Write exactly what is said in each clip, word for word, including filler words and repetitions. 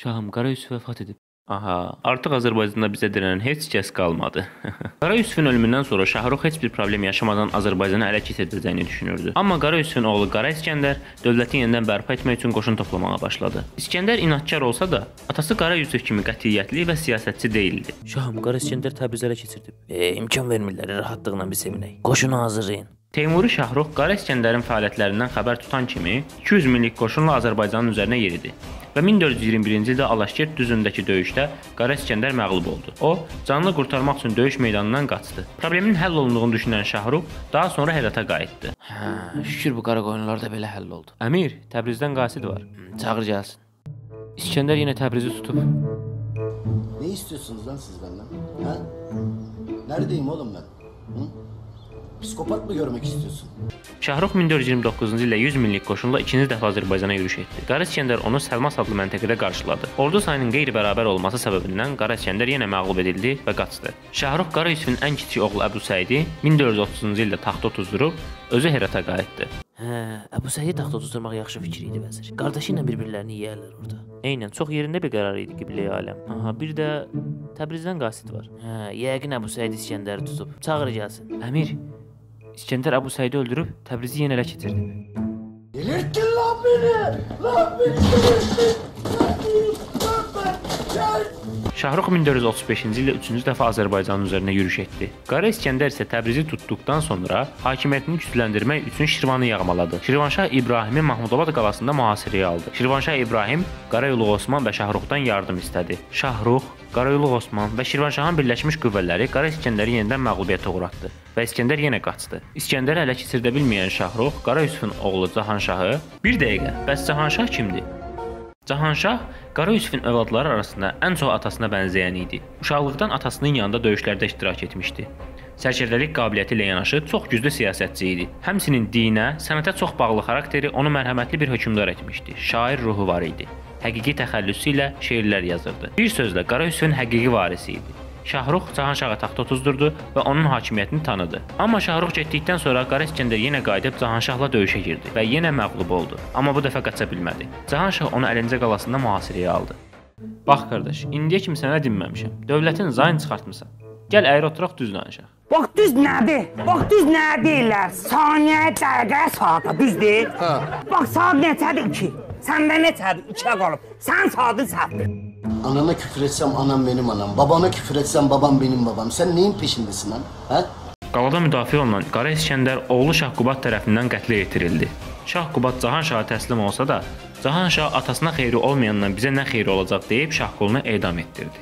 Şahım, Qara Yusif vəfat edib. Aha, artıq Azərbaycanda bizə dirənən heç kəs qalmadı. Qara Yusifin ölümündən sonra Şahrux heç bir problem yaşamadan Azərbaycanı ələ keçirdəcəyini düşünürdü. Amma Qara Yusifin oğlu Qara İskəndər dövləti yenidən bərpa etmək üçün qoşun toplamağa başladı. İskəndər inadkar olsa da, atası Qara Yusif kimi qətiyyətli və siyasətçi deyildi. Şahım, Qara İskəndər Təbrizi ələ keçirdib. E, imkan vermirlər, rahatlıqla bir sevinək. Qoşunu hazırlayın. Teymuri Şahrux Qara İskəndərin fəaliyyətlərindən xəbər tutan kimi iki yüz minlik qoşunla Azərbaycanın üzərinə yeridi və min dörd yüz iyirmi birinci ildə Alaşkert düzündəki döyüşdə Qara İskəndər məğlub oldu. O, canını qurtarmaq üçün döyüş meydanından qaçdı. Problemin həll olunduğunu düşünən Şahrux daha sonra Hərata qayıtdı. Hə, şükür bu qara qoyunlar da belə həll oldu. Əmir, Təbrizdən qasid var. Çağır gəlsin. İskəndər yenə Təbrizi tutub. Ne istiyorsunuz lan siz benden? Ha? Neredeyim oğlum ben? Hı? Psikopat mı görmek istiyorsun? Şahrux min dörd yüz iyirmi doqquzuncu ildə yüz minlik qoşunla ikinci dəfə Azərbaycana yürüş etdi. Qara İskəndər onu Səlmas adlı məntəqədə qarşıladı. Ordu sayının qeyri-bərabər olması səbəbindən Qara İskəndər yenə məğlub edildi və qaçdı. Şahrux Qara Yusifin ən kiçik oğlu Əbu Səidi min dörd yüz otuzuncu ildə taxta otuzdurub özü Herata qayıtdı. Hə, Əbu Səidi taxta otuzdurmaq yaxşı fikir idi vəzir. Qardaşı ilə bir-birlərini yeyərlər orada. Eynən, çox yerində bir qərar idi Qibləyi aləm. Aha, bir də Təbrizdən qasid var. Hə, yəqin Əbu Səid İskəndəri tutub. Çağır gəlsin. Əmir, İskəndər Əbu Səidi öldürüb Təbrizi yenə ələ keçirdi. Delirttin lan beni! Lan beni delirttin! Lan beni! Lan ben! Gel! Şahrux min dörd yüz otuz beşinci ildə üçüncü dəfə Azərbaycanın üzərinə yürüş etdi. Qara İskəndər isə Təbrizi tutduqdan sonra hakimiyyətini gücləndirmək üçün Şirvanı yağmaladı. Şirvanşah İbrahimi Mahmudabad qalasında mühasirəyə aldı. Şirvanşah İbrahim Qarayolu Osman və Şahruxdan yardım istədi. Şahrux, Qarayolu Osman və Şirvanşahın birləşmiş qüvvələri Qara İskəndəri yenidən məğlubiyyətə uğratdı və İskəndər yenə qaçdı. İskəndəri ələ keçirdə bilməyən Şahrux, Qara Yusifin oğlu Cahanşahı, bir dəqiqə, bəs Cahanşah kimdir? Cahanşah Qara Yusifin övladları arasında ən çox atasına bənzəyən idi. Uşaqlıqdan atasının yanında döyüşlərdə iştirak etmişdi. Sərkərdəlik qabiliyyəti ilə yanaşı çox güclü siyasətçi idi. Həmçinin dinə, sənətə çox bağlı xarakteri onu mərhəmətli bir hökmdar etmişdi. Şair ruhu var idi. Həqiqi təxəllüsü ilə şeirlər yazırdı. Bir sözlə Qara Yusifin həqiqi varisi idi. Şahrux Cahanşahı taxta otuzdurdu və onun hakimiyyətini tanıdı. Amma Şahrux getdikdən sonra Qara İskəndər yenə qayıdıb Cahanşahla döyüşə girdi və yenə məğlub oldu. Amma bu dəfə qaça bilmədi. Cahanşah onu Əlincə qalasında mühasirəyə aldı. Bax qardaş, indiyə kimi sənə dinməmişəm. Dövlətin zayın çıxartmısan. Gəl əyri oturaq düz danışaq. Bax düz nədir? Bax düz nə deyirlər? Saniyə, dəqiqə, saata düzdür? Ha. Bax saat neçədir? iki. Səndə neçədir? üçə qalıb. Sən saatı səhvdir. Anana küfür etsem anam benim anam. Babana küfür etsem babam benim babam. Sen neyin peşindesin lan? Ha? Qalada müdafiə olunan Qara İskəndər oğlu Şahqubat tərəfindən qətlə yetirildi. Şahqubat Cahanşaha təslim olsa da, Cahanşah atasına xeyri olmayandan bizə nə xeyri olacaq deyib Şahqulunu edam etdirdi.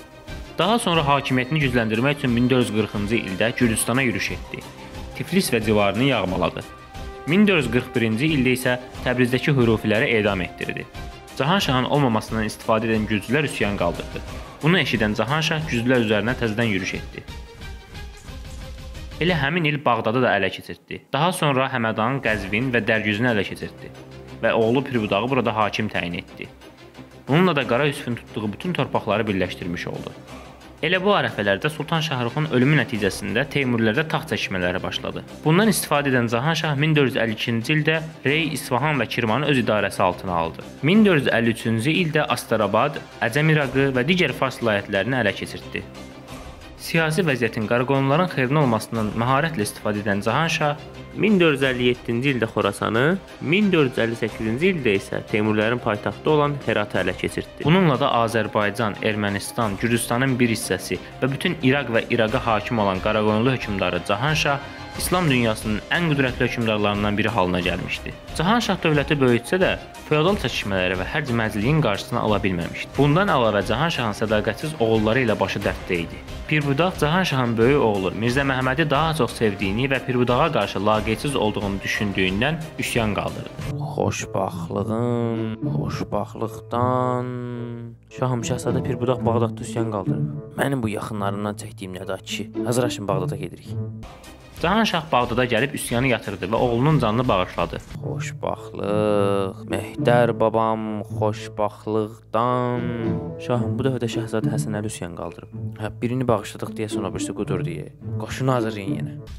Daha sonra hakimiyyətini gücləndirmək üçün min dörd yüz qırxıncı ildə Gürcüstana yürüş etdi. Tiflis və civarını yağmaladı. min dörd yüz qırx birinci ildə isə Təbrizdəki hürufiləri edam etdirdi. Cahanşahın olmamasından istifadə edən gürcülər üsyan qaldırdı. Bunu eşidən Cahanşah gürcülər üzərinə təzədən yürüş etdi. Elə həmin il Bağdadı da ələ keçirtdi. Daha sonra Həmədan, Qəzvin və Dərgüzünü ələ keçirtdi və oğlu Pirbudağı burada hakim təyin etdi. Bununla da Qara Yusifin tutduğu bütün torpaqları birləşdirmiş oldu. Elə bu ərəfələrdə Sultan Şahruxun ölümü nəticəsində Teymurilərdə taxt çəkişmələri başladı. Bundan istifadə edən Cahanşah min dörd yüz əlli ikinci ildə Rey, İsfahan və Kirmanı öz idarəsi altına aldı. min dörd yüz əlli üçüncü ildə Astarabad, Əcəm İraqı və digər Fars vilayətlərini ələ keçirtdi. Siyasi vəziyyətin qaraqoyunların xeyrinə olmasından məharətlə istifadə edən Cahanşah min dörd yüz əlli yeddinci ildə Xorasanı, min dörd yüz əlli səkkizinci ildə isə Teymurilərin paytaxtı olan Heratı ələ keçirtdi. Bununla da Azərbaycan, Ermənistan, Gürcüstanın bir hissəsi və bütün İraq və İraqa hakim olan qaraqoyunlu hökmdarı Cahanşah İslam dünyasının ən qüdrətli hökmdarlarından biri halına gəlmişdi. Cahanşah dövləti böyütsə də, feodal çəkişmələri və hərc-mərcliyin qarşısını ala bilməmişdi. Bundan əlavə Cahanşahın sədaqətsiz oğulları ilə başı dərddə idi. Pirbudaq Cahanşahın böyük oğlu Mirzə Məhəmmədi daha çox sevdiyini və Pirbudağa qarşı laqeydsiz olduğunu düşündüyündən üsyan qaldırdı. Xoşbaxtlığın, xoşbaxtlıqdan... Şahım, Şəhzadə Pirbudaq Bağdadda üsyan qaldırıb. Mənim bu yaxınlarımdan çəkdiyim nədir ki, hazırlaşın Bağdada gedirik. Cahanşah Bağdada gəlib üsyanı yatırdı və oğlunun canını bağışladı. Xoşbaxtlıq, Mehdər babam, xoşbaxtlıqdan... Şahım, bu dəfə də Şəhzadə Həsən Əli üsyan qaldırıb. Hə, birini bağışladıq deyə sonra birisi qudur deyə. Qoşunu hazırlayın yenə.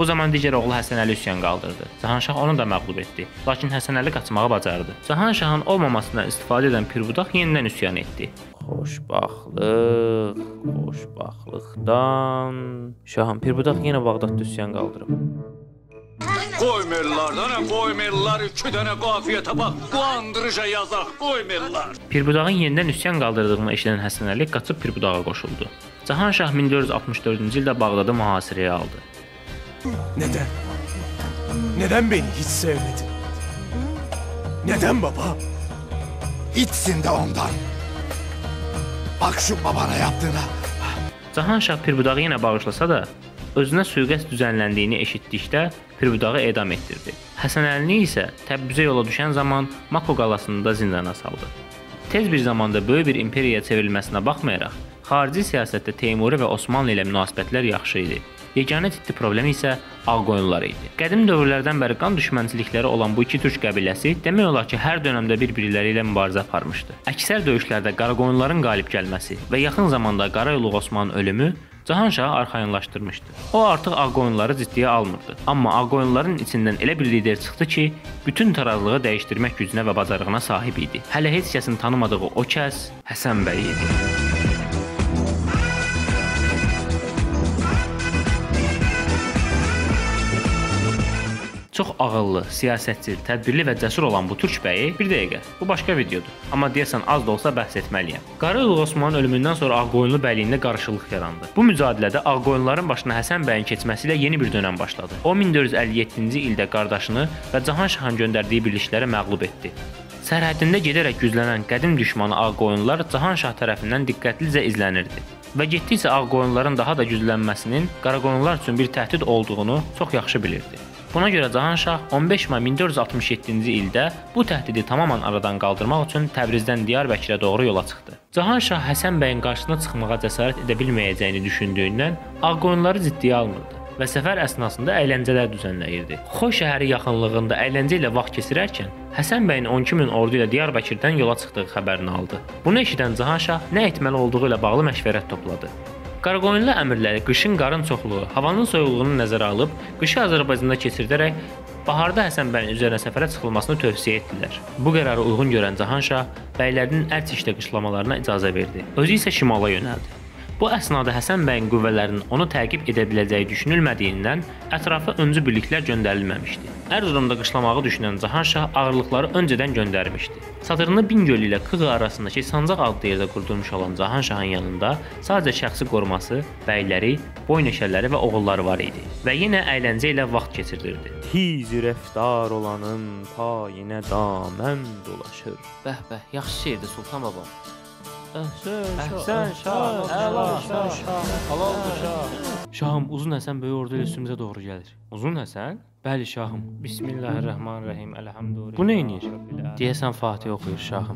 Bu zaman digər oğlu Həsənəli üsyan qaldırdı. Cahanşah onu da məğlub etdi. Lakin Həsənəli qaçmağı bacardı. Cahanşahın olmamasından istifadə edən Pirbudaq yenidən üsyan etdi. Xoşbaxtlıq, xoşbaxtlıqdan. Şahım, Pirbudaq yenə Bağdadda üsyan qaldırıb. Qoymirlar, dana qoymirlar, iki dənə qafiyə tapaq, qandırıca yazaq, qoymirlar. Pirbudağın yenidən üsyan qaldırdığını eşidən Həsənəli qaçıb Pirbudağa qoşuldu. Cahanşah min dörd yüz altmış dördüncü ildə Bağdadı mühasirəyə aldı. Neden? Neden beni hiç sevmedin? Neden baba? İçsin de ondan. Bak şu babana yaptığına. Cahanşah Pirbudağı yenə bağışlasa da, özünə sui-qəsd düzənləndiyini eşitdikdə Pirbudağı edam etdirdi. Həsənəlini isə Təbrizə yola düşən zaman Mako qalasında zindana saldı. Tez bir zamanda böyük bir imperiyaya çevrilməsinə baxmayaraq, xarici siyasətdə Teymuri və Osmanlı ilə münasibətlər yaxşı idi. Yeganə ciddi problem isə Ağqoyunlular idi. Qədim dövrlərdən bəri qan düşmənçilikləri olan bu iki türk qəbiləsi demək olar ki, hər dövrdə bir-birləri ilə mübarizə aparmışdı. Əksər döyüşlərdə Qaraqoyunluların qalib gəlməsi və yaxın zamanda Qarayolu Osmanın ölümü Cahanşahı arxayınlaşdırmışdı. O artıq Ağqoyunluları ciddiyə almırdı. Amma Ağqoyunluların içindən elə bir lider çıxdı ki, bütün tarazlığı dəyişdirmək gücünə və bacarığına sahib idi. Hələ heç kəsin tanımadığı o kəs Həsən bəy idi. Çox ağıllı, siyasətçi, tədbirli və cəsur olan bu türk bəyi bir dəqiqə, bu başqa videodur. Amma deyəsən az da olsa bəhs etməliyəm. Qarayolu Osmanın ölümündən sonra Ağqoyunlu bəyliyində qarışıqlıq yarandı. Bu mücadilədə Ağqoyunluların başına Həsən bəyin keçməsi ilə yeni bir dönəm başladı. O min dörd yüz əlli yeddinci ildə qardaşını və Cahanşahın göndərdiyi birliklərə məğlub etdi. Sərhədində gedərək güclənən qədim düşmanı Ağqoyunlular Cahanşah tərəfindən diqqətlicə izlənirdi və getdikcə Ağqoyunluların daha da güclənməsinin Qaraqoyunlular üçün bir təhdid olduğunu çox yaxşı bilirdi. Buna görə Cahanşah on beş may min dörd yüz altmış yeddinci ildə bu təhdidi tamamilə aradan qaldırmaq üçün Təbrizdən Diyarbəkirə doğru yola çıxdı. Cahanşah Həsən bəyin qarşısına çıxmağa cəsarət edə bilməyəcəyini düşündüyündən Ağqoyunluları ciddiyə almırdı və səfər əsnasında əyləncələr düzənləyirdi. Xoy şəhəri yaxınlığında əyləncə ilə vaxt keçirərkən Həsən bəyin on iki min ordu ilə Diyarbəkirdən yola çıxdığı xəbərini aldı. Bunu eşidən Cahanşah nə etməli olduğu ilə bağlı məşvərət topladı. Qaraqoyunlu əmirləri qışın qarın çoxluğu, havanın soyuqluğunu nəzərə alıb, qışı Azərbaycanda keçirdərək baharda Həsən bəyin üzərinə səfərə çıxılmasını tövsiyə etdilər. Bu qərarı uyğun görən Cahanşah bəylərinin Ərçişdə qışlamalarına icazə verdi. Özü isə şimala yönəldi. Bu əsnada Həsən bəyin qüvvələrinin onu təqib edə biləcəyi düşünülmədiyindən ətrafa öncü birliklər göndərilməmişdi. Ərzurumda qışlamağı düşünən Cahanşah ağırlıqları öncədən göndərmişdi. Çadırını Bingöl ilə Kığı arasındakı Sancaq adlı yerdə qurdurmuş olan Cahanşahın yanında sadəcə şəxsi qoruması, bəyləri, boy neşələri və oğulları var idi və yenə əyləncə ilə vaxt keçirdirdi. Tiz rəftar olanın payinə damən dolaşır. Bəh bəh, yaxşı şeirdir Sultan babam. Əhsən şah, halal şah, halal şah. Şahım, Uzun Həsən böyük ordu ilə üstümüzə doğru gəlir. Uzun Həsən? Bəli şahım. Bismillahirrahmanirrahim. Elhamdülillah. Bu nə edir? Deyəsən Fatih oxuyur şahım.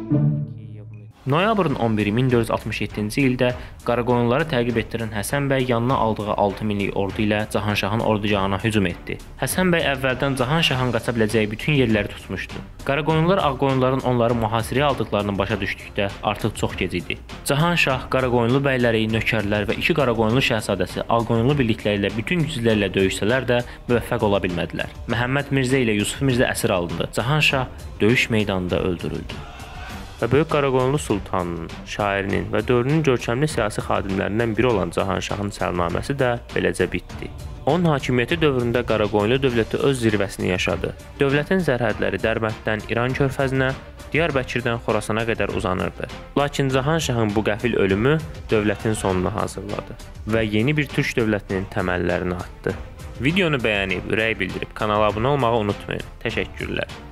Noyabrın on biri min dörd yüz altmış yeddinci ildə Qaraqoyunluları təqib etdirən Həsən bəy yanına aldığı altı minlik ordu ilə Cahanşahın ordugahına hücum etdi. Həsən bəy əvvəldən Cahanşahın qaça biləcəyi bütün yerləri tutmuşdu. Qaraqoyunlular Ağqoyunluların onları mühasirəyə aldıqlarını başa düşdükdə artıq çox gec idi. Cahanşah, Qaraqoyunlu bəyləri, nökərlər və iki Qaraqoyunlu şahzadəsi Ağqoyunlu birlikləri ilə bütün güclərlə döyüşsələr də müvəffəq ola bilmədilər. Məhəmməd Mirzə ilə Yusuf Mirzə əsir alındı. Cahanşah döyüş meydanında öldürüldü. Və Böyük Qaraqoyunlu Sultanının, şairinin və dövrünün görkəmli siyasi xadimlərindən biri olan Cahanşahın səlnaməsi də beləcə bitdi. Onun hakimiyyəti dövründə Qaraqoyunlu dövləti öz zirvəsini yaşadı. Dövlətin sərhədləri Dərbənddən İran körfəzinə, Diyarbəkirdən Xorasana qədər uzanırdı. Lakin Cahanşahın bu qəfil ölümü dövlətin sonunu hazırladı və yeni bir türk dövlətinin təməllərini atdı. Videonu bəyənib, ürək bildirib kanala abunə olmağı unutmayın. Təşəkkürlər.